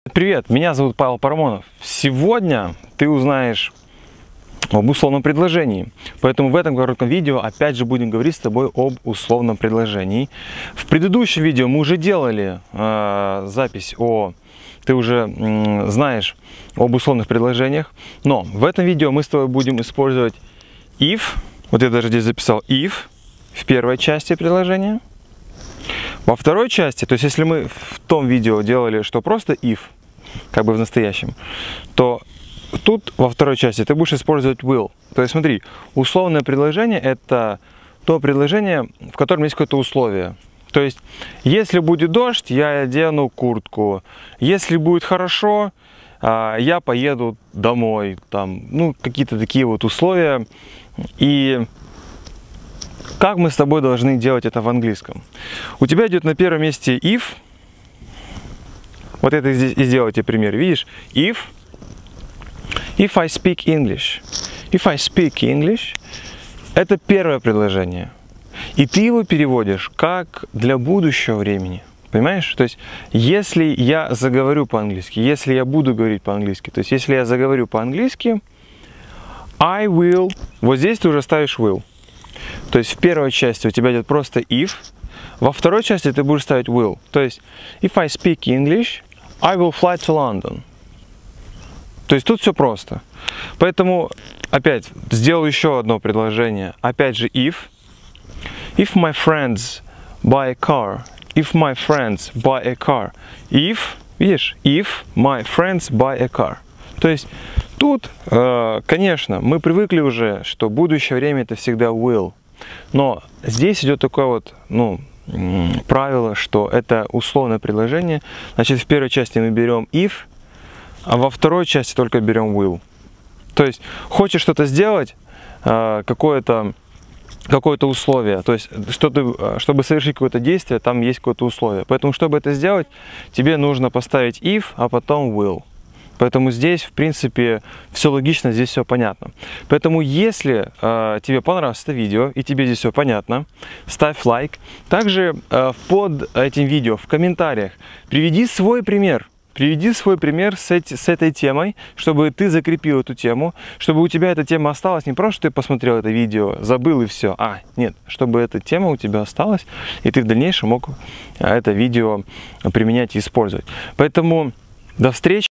Привет, меня зовут Павел Парамонов. Сегодня ты узнаешь об условном предложении. Поэтому в этом коротком видео опять же будем говорить с тобой об условном предложении. В предыдущем видео мы уже делали запись ты уже знаешь об условных предложениях. Но в этом видео мы с тобой будем использовать if. Вот я даже здесь записал if в первой части предложения. Во второй части, то есть если мы в том видео делали, что просто if, как бы в настоящем, то тут во второй части ты будешь использовать will. То есть смотри, условное предложение — это то предложение, в котором есть какое-то условие. То есть, если будет дождь, я одену куртку. Если будет хорошо, я поеду домой. Там, ну, какие-то такие вот условия. И как мы с тобой должны делать это в английском? У тебя идет на первом месте if. Вот это здесь и сделайте пример. Видишь? If I speak English. If I speak English. Это первое предложение. И ты его переводишь как для будущего времени. Понимаешь? То есть, если я заговорю по-английски, если я буду говорить по-английски, то есть, если я заговорю по-английски, I will. Вот здесь ты уже ставишь will. То есть, в первой части у тебя идет просто if. Во второй части ты будешь ставить will. То есть, if I speak English, I will fly to London. То есть, тут все просто. Поэтому, опять, сделаю еще одно предложение. Опять же, if. If my friends buy a car. If my friends buy a car. If, видишь, if my friends buy a car. То есть, тут, конечно, мы привыкли уже, что будущее время это всегда will. Но здесь идет такое вот, правило, что это условное предложение. Значит, в первой части мы берем if, а во второй части только берем will. То есть, хочешь что-то сделать, какое-то условие, то есть, чтобы совершить какое-то действие, там есть какое-то условие. Поэтому, чтобы это сделать, тебе нужно поставить if, а потом will. Поэтому здесь, в принципе, все логично, здесь все понятно. Поэтому, если тебе понравилось это видео и тебе здесь все понятно, ставь лайк. Также под этим видео в комментариях приведи свой пример. Приведи свой пример с этой темой, чтобы ты закрепил эту тему, чтобы у тебя эта тема осталась, не просто, что ты посмотрел это видео, забыл и все. Нет, чтобы эта тема у тебя осталась, и ты в дальнейшем мог это видео применять и использовать. Поэтому до встречи.